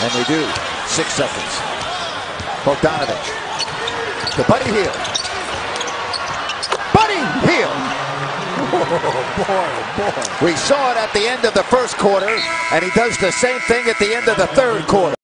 And they do. 6 seconds. Bogdanovich to Buddy Hield. Buddy Hield! Oh, boy. We saw it at the end of the first quarter, and he does the same thing at the end of the third quarter.